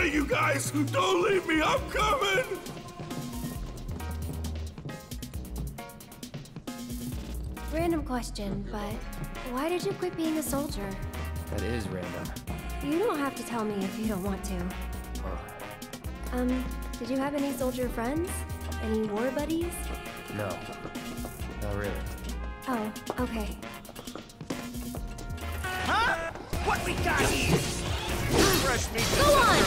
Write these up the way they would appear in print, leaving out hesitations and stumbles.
way, you guys! Don't leave me, I'm coming! Random question, but why did you quit being a soldier? That is random. You don't have to tell me if you don't want to. Oh, Did you have any soldier friends? Any war buddies? no. Not really. Oh, okay. Huh? What we got here? Fresh meat. Go on!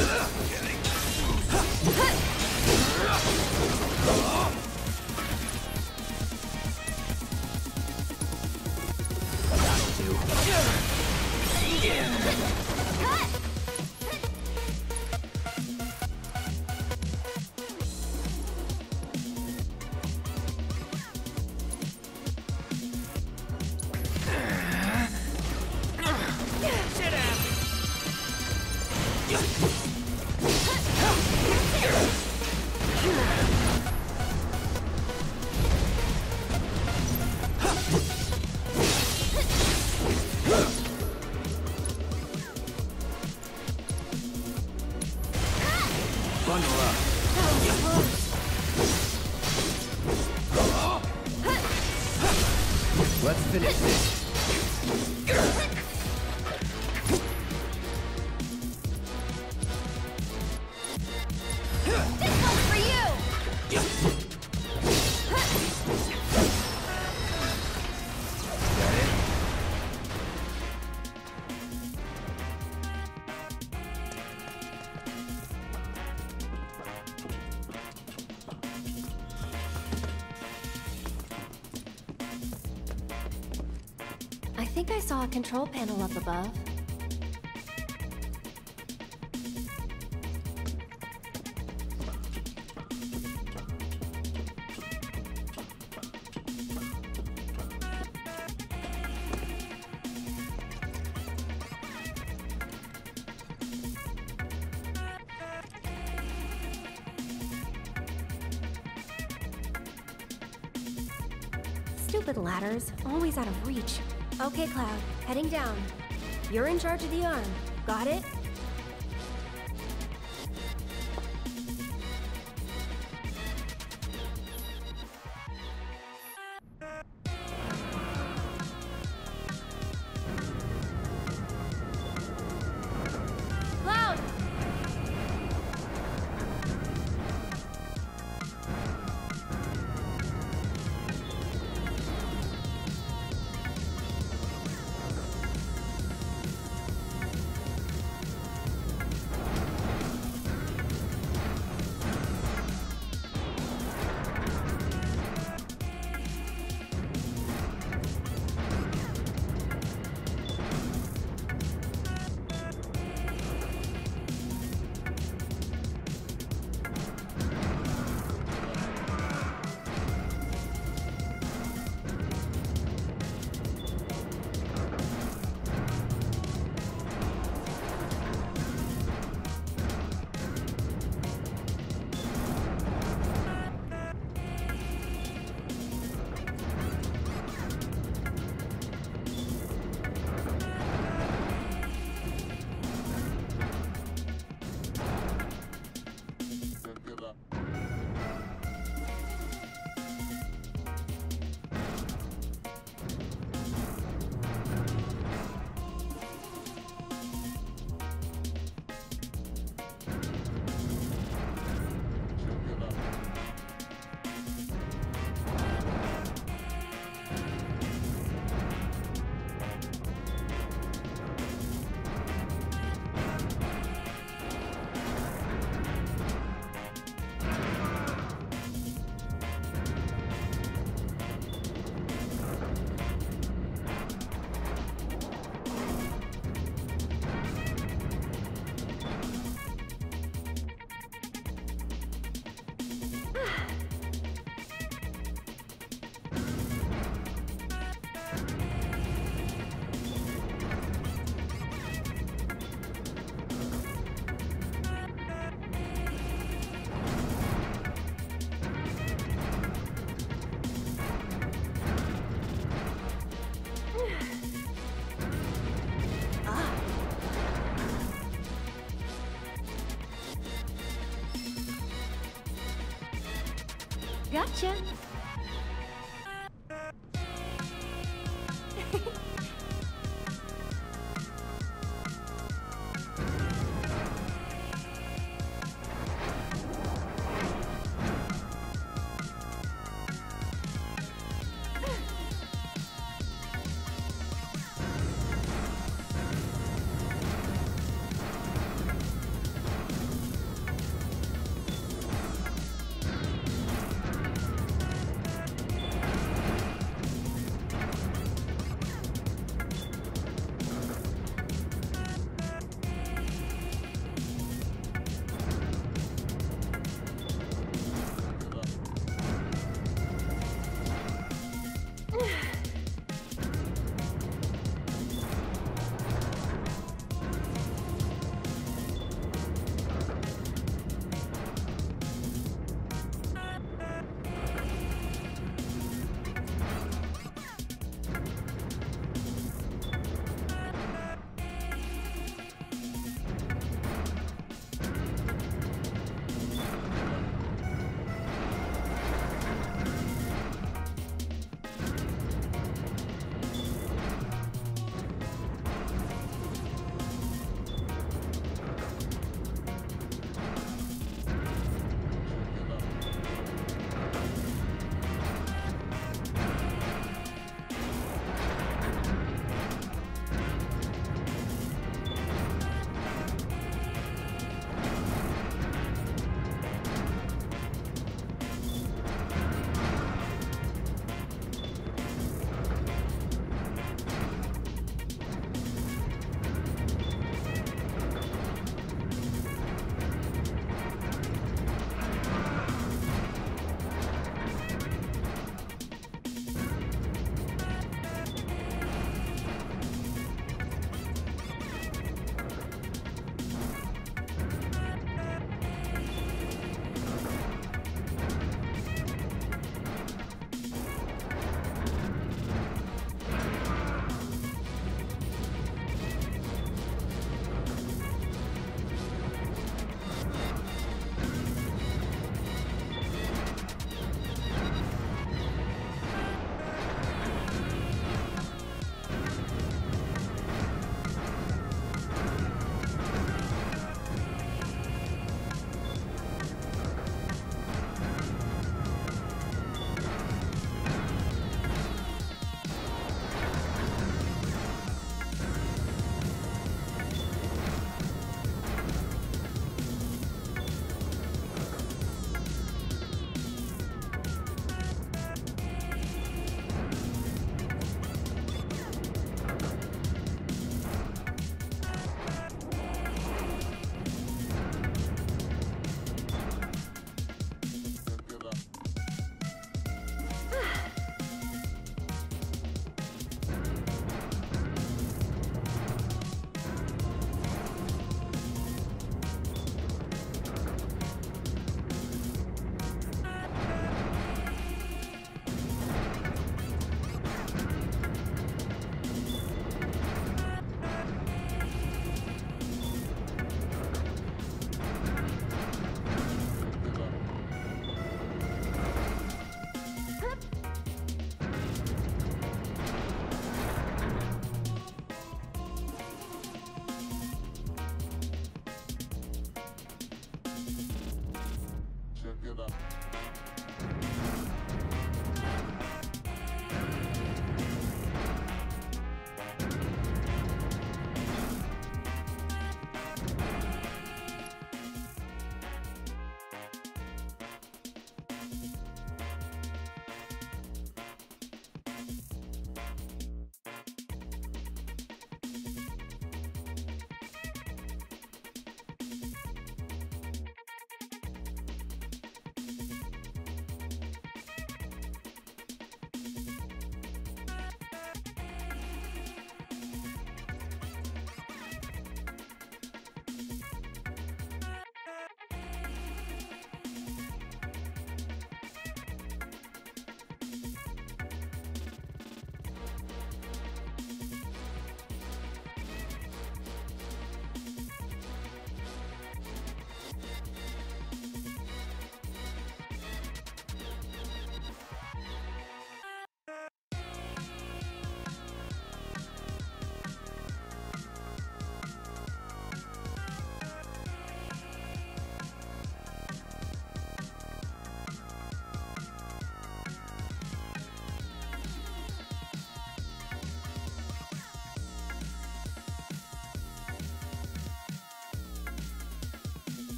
Sit down. Bundle up. Let's finish this. This one's for you! Got it? I think I saw a control panel up above. Stupid ladders, always out of reach. Okay, Cloud, heading down. You're in charge of the arm. Got it? Cloud! Gotcha.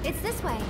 It's this way.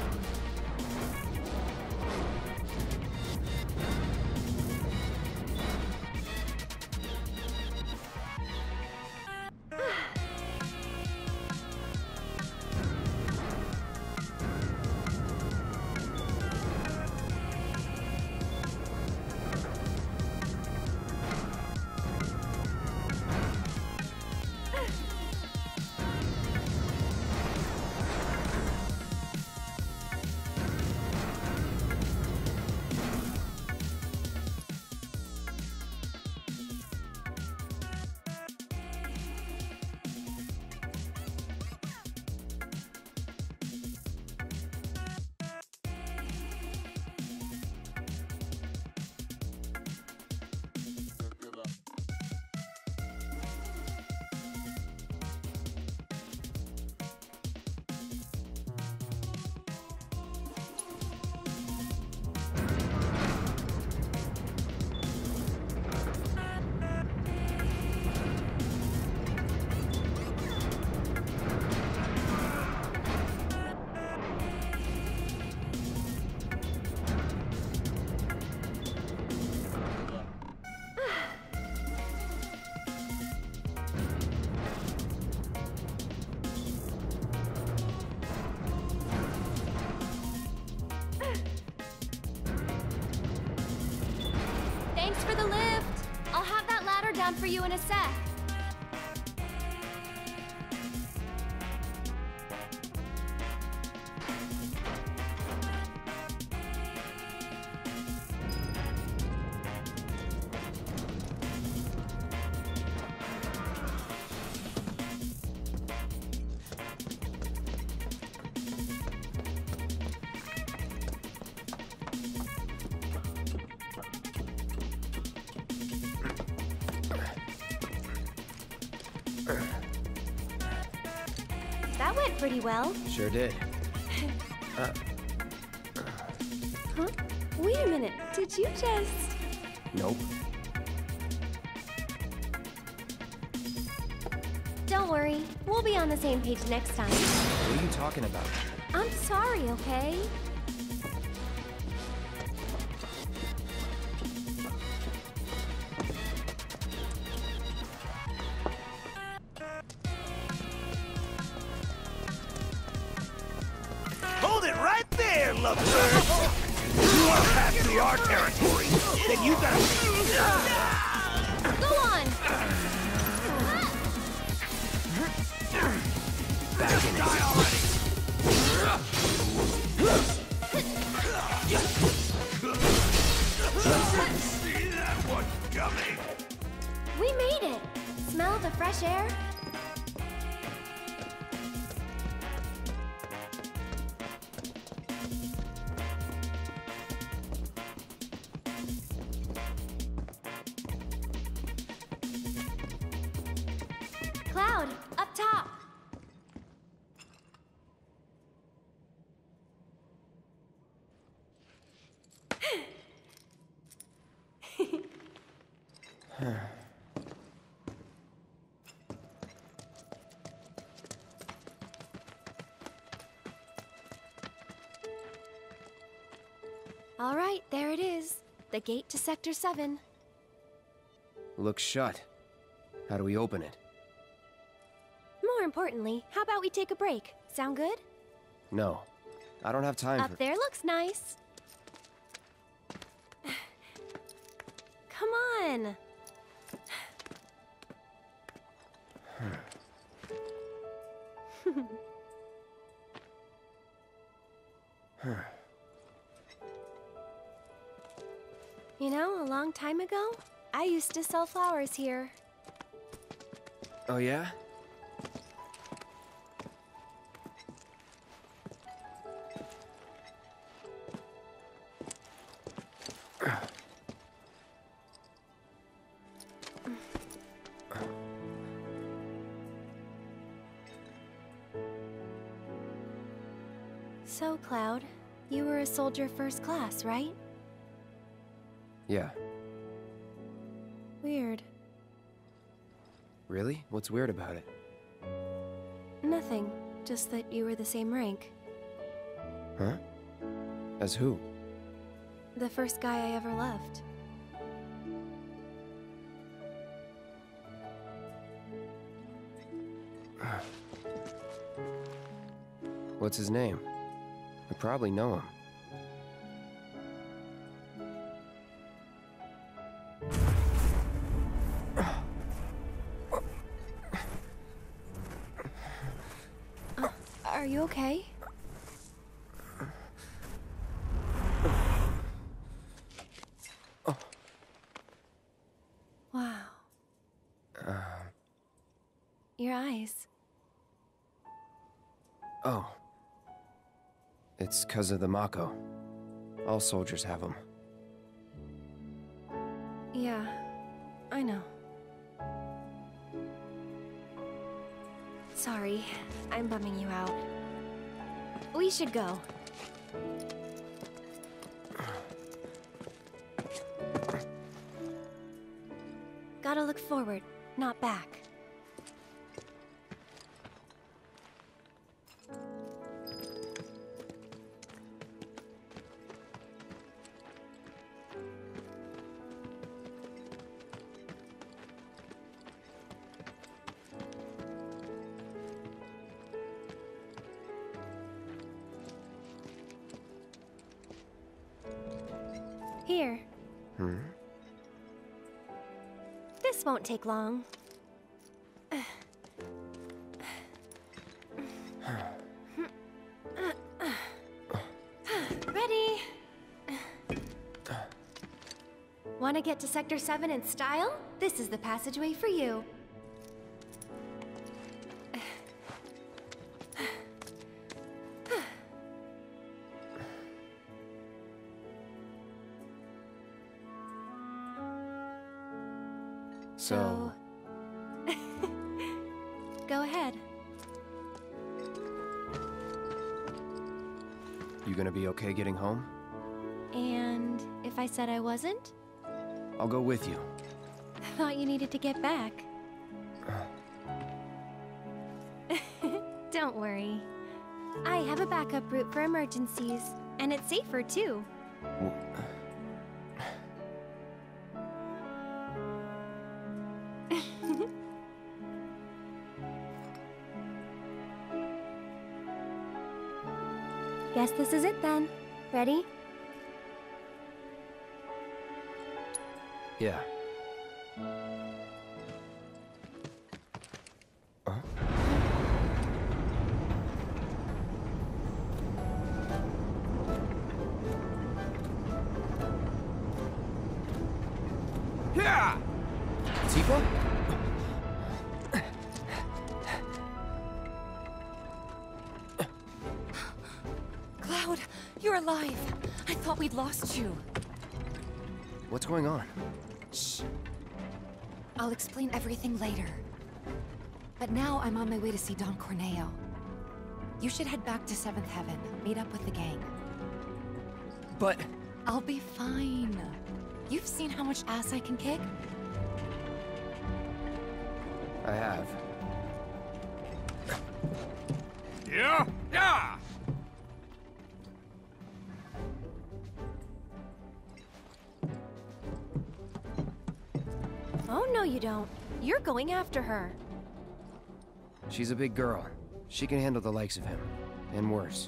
Thanks for the lift. I'll have that ladder down for you in a sec. That went pretty well. Sure did. Huh? Wait a minute. Did you just... Nope. Don't worry. We'll be on the same page next time. What are you talking about? I'm sorry, okay? Hold it right there, lovebird! You want to pass through our territory, then you gotta... Go on! Back in Die already! See that one coming? We made it! Smell the fresh air? Cloud, up top! All right, there it is. The gate to Sector 7. Looks shut. How do we open it? More importantly, how about we take a break? Sound good? No. I don't have time for... Up there looks nice. Come on. You know, a long time ago, I used to sell flowers here. Oh, yeah? So, Cloud, you were a soldier first class, right? Yeah. Weird. Really? What's weird about it? Nothing. Just that you were the same rank. Huh? As who? The first guy I ever loved. What's his name? I probably know him. Are you okay? Wow. Your eyes. Oh. It's 'cause of the Mako. All soldiers have them. Yeah, I know. Sorry, I'm bumming you out. We should go. Gotta look forward, not back. Here. This won't take long. Ready? Want to get to Sector 7 in style? This is the passageway for you. So... Go ahead. You gonna be okay getting home? And if I said I wasn't? I'll go with you. Thought you needed to get back. Don't worry. I have a backup route for emergencies, and it's safer too. Guess this is it then. Ready? Yeah. Yeah! Tifa? Cloud, you're alive. I thought we'd lost you. What's going on? Shh. I'll explain everything later. But now I'm on my way to see Don Corneo. You should head back to 7th Heaven, meet up with the gang. But... I'll be fine. You've seen how much ass I can kick? I have. Yeah? Yeah! Oh, no you don't. You're going after her. She's a big girl. She can handle the likes of him. And worse.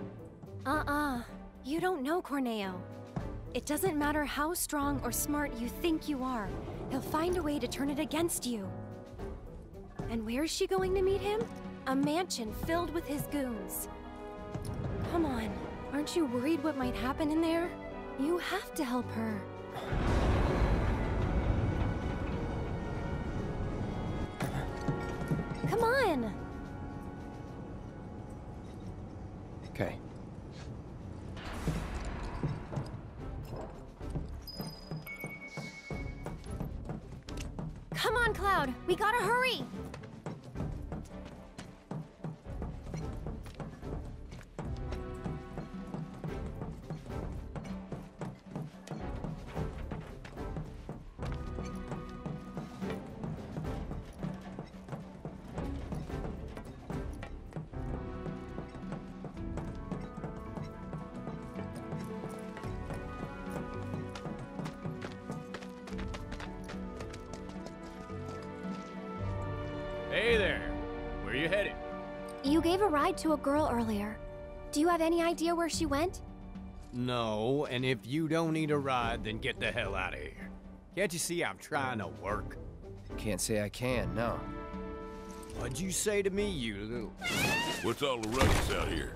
You don't know Corneo. It doesn't matter how strong or smart you think you are. He'll find a way to turn it against you. And where is she going to meet him? A mansion filled with his goons. Come on, aren't you worried what might happen in there? You have to help her. Come on! Okay. Come on, Cloud! We gotta hurry! Hey there. Where you headed? You gave a ride to a girl earlier. Do you have any idea where she went? No, and if you don't need a ride, then get the hell out of here. Can't you see I'm trying to work? Can't say I can, no. What'd you say to me, you little... What's all the ruckus out here?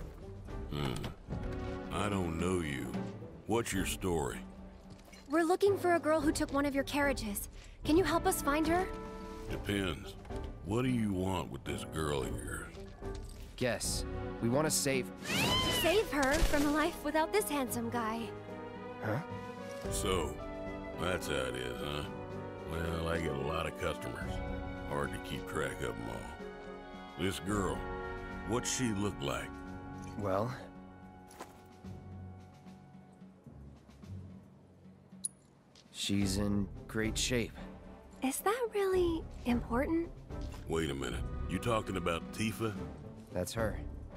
I don't know you. What's your story? We're looking for a girl who took one of your carriages. Can you help us find her? Depends. What do you want with this girl of yours? Guess. We want to save... Save her from a life without this handsome guy. Huh? So, that's how it is, huh? Well, I get a lot of customers. Hard to keep track of them all. This girl, what's she look like? Well... she's in great shape. Is that really important? Wait a minute. You talking about Tifa? That's her.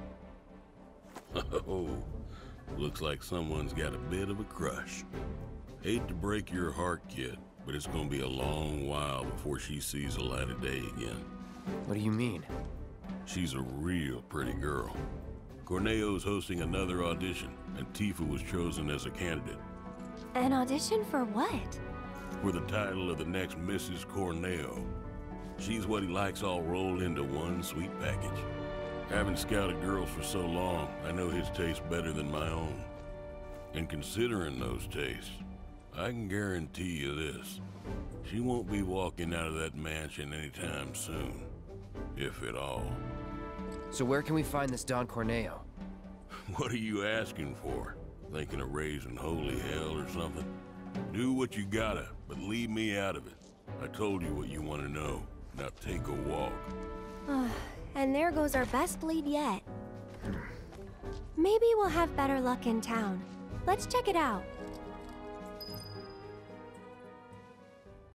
Oh, looks like someone's got a bit of a crush. Hate to break your heart, kid, but it's gonna be a long while before she sees the light of day again. What do you mean? She's a real pretty girl. Corneo's hosting another audition, and Tifa was chosen as a candidate. An audition for what? For the title of the next Mrs. Corneo. She's what he likes all rolled into one sweet package. Having scouted girls for so long, I know his taste better than my own. And considering those tastes, I can guarantee you this. She won't be walking out of that mansion anytime soon. If at all. So where can we find this Don Corneo? What are you asking for? Thinking of raising holy hell or something? Do what you gotta, but leave me out of it. I told you what you want to know. Now take a walk. And there goes our best lead yet. Maybe we'll have better luck in town. Let's check it out.